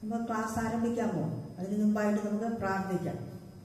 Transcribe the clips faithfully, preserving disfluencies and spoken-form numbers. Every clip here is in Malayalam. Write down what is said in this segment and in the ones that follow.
നമുക്ക് ക്ലാസ് ആരംഭിക്കാമോ? അതിന് മുമ്പായിട്ട് നമുക്ക് പ്രാർത്ഥിക്കാം.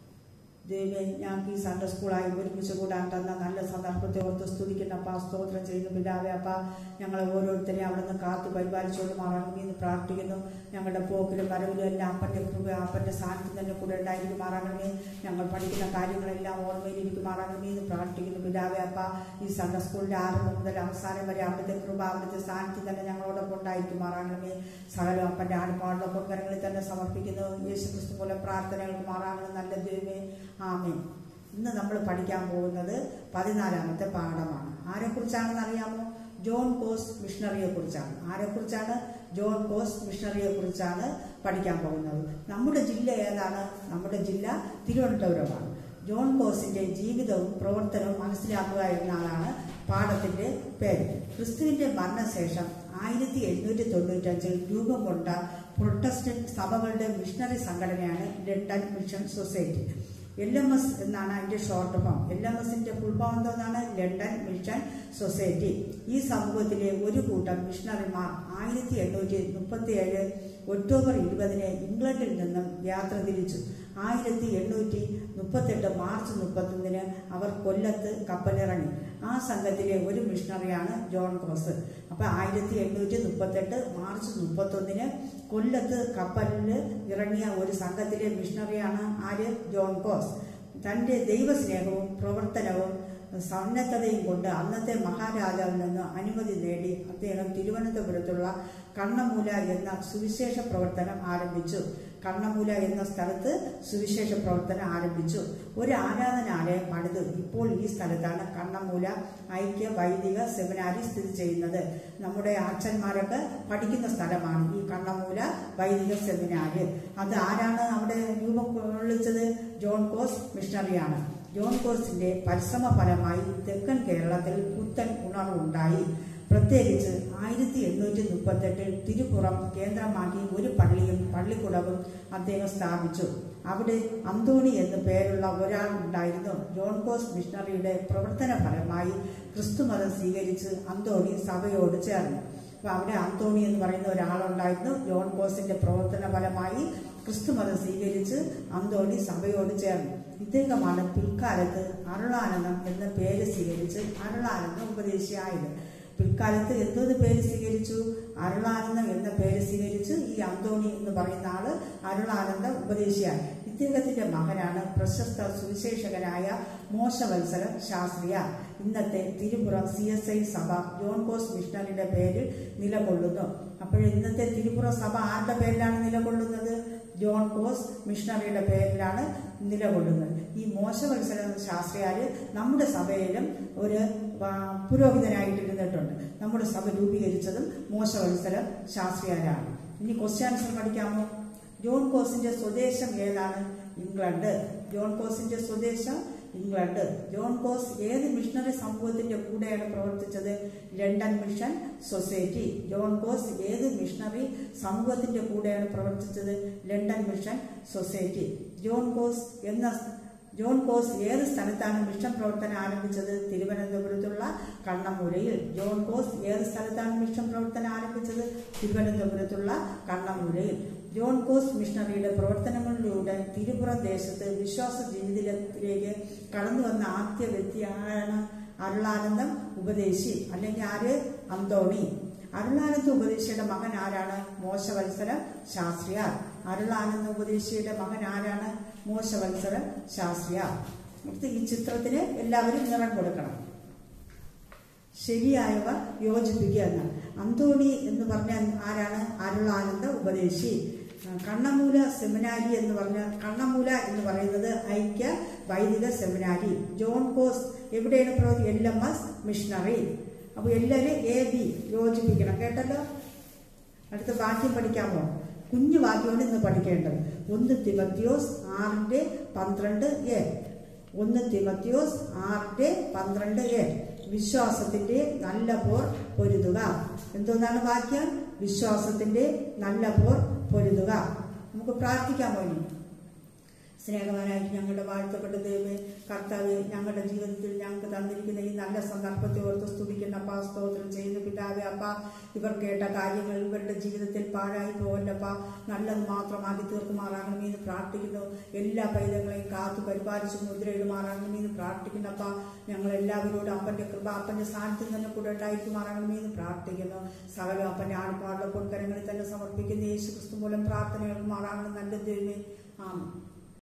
ദൈവമേ, ഞങ്ങൾക്ക് ഈ സൺഡേ സ്കൂളായി ഒരുമിച്ച് കൂടാൻ തന്ന നല്ല സന്ദർഭത്തെ ഓർത്ത് സ്തുതിക്കുന്ന അപ്പ, സ്തോത്രം ചെയ്യുന്നു പിതാവേ. അപ്പ, ഞങ്ങളെ ഓരോരുത്തരെയും അവിടെ നിന്ന് കാത്തു പരിപാലിച്ചോണ്ട് മാറണമെന്ന് ഇന്ന് പ്രാർത്ഥിക്കുന്നു. ഞങ്ങളുടെ പോക്കിലും വരവിലും എല്ലാം അപ്പൻ്റെ കൃപ, അപ്പൻ്റെ സാന്നിധ്യം തന്നെ കൂടെ ഉണ്ടായിരിക്കുമാറാകണമേ. ഞങ്ങൾ പഠിക്കുന്ന കാര്യങ്ങളെല്ലാം ഓർമ്മയിലിരിക്കുമാറാകണമേ എന്ന് പ്രാർത്ഥിക്കുന്നു പിതാവേ. അപ്പ, ഈ സൺഡേ സ്കൂളിൻ്റെ ആരംഭം മുതൽ അവസാനം വരെ അവിടുത്തെ കൃപ, അവിടുത്തെ സാന്നിധ്യം തന്നെ ഞങ്ങളോടൊപ്പം ഉണ്ടായിരിക്കുമാറാകണമേ. സകലം അപ്പൻ്റെ ആടുപാടുള്ള പൊക്കരങ്ങളിൽ തന്നെ സമർപ്പിക്കുന്നു. യേശു ക്രിസ്തു മൂലം പ്രാർത്ഥനകൾക്ക് മാറാകണം നല്ല ദൈവമേ, ആമേൻ. ഇന്ന് നമ്മൾ പഠിക്കാൻ പോകുന്നത് പതിനാലാമത്തെ പാഠമാണ്. ആരെക്കുറിച്ചാണെന്ന് അറിയാമോ? ജോൺ കോസ് മിഷണറിയെ കുറിച്ചാണ്. ആരെക്കുറിച്ചാണ്? ജോൺ കോസ് മിഷണറിയെ കുറിച്ചാണ് പഠിക്കാൻ പോകുന്നത്. നമ്മുടെ ജില്ല ഏതാണ്? നമ്മുടെ ജില്ല തിരുവനന്തപുരമാണ്. ജോൺ കോസിന്റെ ജീവിതവും പ്രവർത്തനവും മനസ്സിലാക്കുക എന്നാണ് പാഠത്തിന്റെ പേര്. ക്രിസ്തുവിന്റെ മരണശേഷം ആയിരത്തി എഴുന്നൂറ്റി തൊണ്ണൂറ്റഞ്ചിൽ രൂപം കൊണ്ട പ്രൊട്ടസ്റ്റന്റ് സഭകളുടെ മിഷണറി സംഘടനയാണ് London mission society. L M S എന്നാണ് അതിന്റെ ഷോർട്ട് ഫോം. എൽ എം എസിന്റെ ഫുൾ ഫോം എന്താണ്? London mission society. ഈ സമൂഹത്തിലെ ഒരു കൂട്ടം മിഷണറിമാർ ആയിരത്തി എണ്ണൂറ്റി മുപ്പത്തി ഏഴ് ഒക്ടോബർ ഇരുപതിന് ഇംഗ്ലണ്ടിൽ നിന്നും യാത്ര തിരിച്ചു. ആയിരത്തി എണ്ണൂറ്റി മുപ്പത്തെട്ട് മാർച്ച് മുപ്പത്തൊന്നിന് അവർ കൊല്ലത്ത് കപ്പലിറങ്ങി. ആ സംഘത്തിലെ ഒരു മിഷണറിയാണ് ജോൺ കോസ്. അപ്പൊ ആയിരത്തി എണ്ണൂറ്റി മുപ്പത്തെട്ട് മാർച്ച് മുപ്പത്തൊന്നിന് കൊല്ലത്ത് കപ്പലിൽ ഇറങ്ങിയ ഒരു സംഘത്തിലെ മിഷണറിയാണ് ആര്? John Cox. തന്റെ ദൈവസ്നേഹവും പ്രവർത്തനവും സന്നദ്ധതയും കൊണ്ട് അന്നത്തെ മഹാരാജാവിൽ നിന്ന് അനുമതി നേടി അദ്ദേഹം തിരുവനന്തപുരത്തുള്ള കണ്ണമൂല എന്ന സുവിശേഷ പ്രവർത്തനം ആരംഭിച്ചു. കണ്ണമൂല എന്ന സ്ഥലത്ത് സുവിശേഷ പ്രവർത്തനം ആരംഭിച്ചു. ഒരു ആരാധനാലയം പണിതു. ഇപ്പോൾ ഈ സ്ഥലത്താണ് കണ്ണമൂല ഐക്യ വൈദിക സെമിനാരി സ്ഥിതി ചെയ്യുന്നത്. നമ്മുടെ അച്ഛന്മാരൊക്കെ പഠിക്കുന്ന സ്ഥലമാണ് ഈ കണ്ണമൂല വൈദിക സെമിനാരി. അത് ആരാണ് അവിടെ രൂപം കൊള്ളിച്ചത്? ജോൺ കോസ് മിഷണറിയാണ്. ജോൺ കോസിന്റെ പരിശ്രമ ഫലമായി തെക്കൻ കേരളത്തിൽ പുത്തൻ ഉണർവുണ്ടായി. പ്രത്യേകിച്ച് ആയിരത്തി എണ്ണൂറ്റി മുപ്പത്തെട്ടിൽ തിരുപ്പുറം കേന്ദ്രമാക്കി ഒരു പള്ളിയും പള്ളിക്കുടവും അദ്ദേഹം സ്ഥാപിച്ചു. അവിടെ അന്തോണി എന്നു പേരുള്ള ഒരാൾ ഉണ്ടായിരുന്നു. ജോൺ കോസ് മിഷണറിയുടെ പ്രവർത്തന ഫലമായി ക്രിസ്തുമതം സ്വീകരിച്ച് അന്തോണി സഭയോട് ചേർന്നു. അപ്പൊ അവിടെ അന്തോണി എന്ന് പറയുന്ന ഒരാളുണ്ടായിരുന്നു. ജോൺ കോസിന്റെ പ്രവർത്തന ഫലമായി ക്രിസ്തുമതം സ്വീകരിച്ച് അന്തോണി സഭയോട് ചേർന്നു. ഇദ്ദേഹമാണ് പിൽക്കാലത്ത് അരുളാനന്ദം എന്ന പേര് സ്വീകരിച്ച് അരുളാനന്ദം ഉപദേശിയായത്. പിൽക്കാലത്ത് എന്തോന്ന് പേര് സ്വീകരിച്ചു? അരുളാനന്ദം എന്ന പേര് സ്വീകരിച്ച് ഈ അന്തോണി എന്ന് പറയുന്ന ആള് അരുളാനന്ദം ഉപദേശിയായി. ഇദ്ദേഹത്തിന്റെ മകനാണ് പ്രശസ്ത സുവിശേഷകനായ മോശവത്സല ശാസ്ത്രിയ. ഇന്നത്തെ തിരുപ്പുറം സി എസ് ഐ സഭ ജോൺ കോസ് മിഷണറിയുടെ പേരിൽ നിലകൊള്ളുന്നു. അപ്പോൾ ഇന്നത്തെ തിരുപ്പുറം സഭ ആരുടെ പേരിലാണ് നിലകൊള്ളുന്നത്? ജോൺ കോസ് മിഷണറിയുടെ പേരിലാണ് നിലകൊള്ളുന്നത്. ഈ മോശവത്സല ശാസ്ത്രിയാര് നമ്മുടെ സഭയിലും ഒരു പുരോഹിതനായിട്ടിരുന്നിട്ടുണ്ട്. നമ്മുടെ സഭ രൂപീകരിച്ചതും മോശവത്സല ശാസ്ത്രിയാരാണ്. ഇനി ക്വസ്റ്റ്യൻ ആൻസർ പഠിക്കാമോ? ജോൺ കോസിന്റെ സ്വദേശം ഏതാണ്? ഇംഗ്ലണ്ട്. ജോൺ കോസിന്റെ സ്വദേശം ഇംഗ്ലണ്ട്. ജോൺ കോസ് ഏത് മിഷണറി സമൂഹത്തിന്റെ കൂടെയാണ് പ്രവർത്തിച്ചത്? London mission society. John Cox ഏത് മിഷണറി സമൂഹത്തിന്റെ കൂടെയാണ് പ്രവർത്തിച്ചത്? London mission society. John Cox എന്ന ജോൺ കോസ് ഏത് സ്ഥലത്താണ് മിഷൻ പ്രവർത്തനം ആരംഭിച്ചത്? തിരുവനന്തപുരത്തുള്ള കണ്ണമൂലയിൽ. ജോൺ കോസ് ഏത് സ്ഥലത്താണ് മിഷൻ പ്രവർത്തനം ആരംഭിച്ചത്? തിരുവനന്തപുരത്തുള്ള കണ്ണമൂലയിൽ. ജോൺ കോസ് മിഷണറിയുടെ പ്രവർത്തനങ്ങളിലൂടെ തിരുപ്പുറം ദേശത്ത് വിശ്വാസ ജീവിതത്തിലേക്ക് കടന്നു വന്ന ആദ്യ വ്യക്തിയാണ് അരുളാനന്ദം ഉപദേശി, അല്ലെങ്കിൽ ആര്? അന്തോണി. അരുളാനന്ദ ഉപദേശിയുടെ മകൻ ആരാണ്? മോശവത്സല ശാസ്ത്രിയാർ. അരുളാനന്ദ ഉപദേശിയുടെ മകൻ ആരാണ്? മോശവത്സല ശാസ്ത്രിയാർ. ഈ ചിത്രത്തിന് എല്ലാവരും നിറം കൊടുക്കണം. ശരിയായവ യോജിപ്പിക്കുക എന്നാണ്. അന്തോണി എന്ന് പറഞ്ഞ ആരാണ്? അരുളാനന്ദ ഉപദേശി. കണ്ണമൂല സെമിനാരി എന്ന് പറഞ്ഞ കണ്ണമൂല എന്ന് പറയുന്നത് ഐക്യ വൈദിക സെമിനാരി. ജോൺ കോസ് എവിടെയാണ് പ്രവർത്തി? L M S missionary. അപ്പൊ എല്ലാവരും എ ബി യോജിപ്പിക്കണം, കേട്ടല്ലോ. അടുത്ത വാക്യം പഠിക്കാമോ? കുഞ്ഞു വാക്യമാണ് ഇന്ന് പഠിക്കേണ്ടത്. ഒന്ന് തിമത്തിയോസ് ആറിന്റെ പന്ത്രണ്ട് എ. ഒന്ന് തിമത്തിയോസ് ആറിന്റെ പന്ത്രണ്ട് എ. വിശ്വാസത്തിന്റെ നല്ല പോർ പൊരുതുക. എന്തോന്നാണ് വാക്യം? വിശ്വാസത്തിന്റെ നല്ല പോർ പൊരുതുക. നമുക്ക് പ്രാർത്ഥിക്കാമോ? ഇനി സ്നേഹവാനായിട്ട് ഞങ്ങളുടെ വാഴ്ത്തപ്പെട്ട ദൈവമേ, കർത്താവേ, ഞങ്ങളുടെ ജീവിതത്തിൽ ഞങ്ങൾക്ക് തന്നിരിക്കുന്ന ഈ നല്ല സന്ദർഭത്തെ ഓർത്ത് സ്തുതിക്കുന്ന അപ്പ, സ്തോത്രം ചെയ്യുന്ന പിതാവേ. അപ്പ, ഇവർ കേട്ട കാര്യങ്ങൾ ഇവരുടെ ജീവിതത്തിൽ പാഴായി പോകല്ലപ്പാ, നല്ലത് മാത്രമാക്കി തീർക്കുമാറാകണമെന്ന് പ്രാർത്ഥിക്കുന്നു. എല്ലാ പൈതങ്ങളെയും കാത്തു പരിപാലിച്ച് മുദ്രയിടുമാറാകണമെന്ന് പ്രാർത്ഥിക്കുന്നപ്പാ. ഞങ്ങൾ എല്ലാവരോടും അപ്പന്റെ കൃപ അപ്പന്റെ സ്ഥാനത്ത് തന്നെ കൂടെ ഉണ്ടായിരിക്കുമാറാകണമെന്ന് പ്രാർത്ഥിക്കുന്നു. സകല അപ്പന്റെ ആൾപ്പാടുള്ള പൊൻകരങ്ങളിൽ തന്നെ സമർപ്പിക്കുന്ന യേശു ക്രിസ്തു മൂലം പ്രാർത്ഥന കേൾക്കുമാറാകണം. നല്ല ദൈവമേ, ആമേൻ.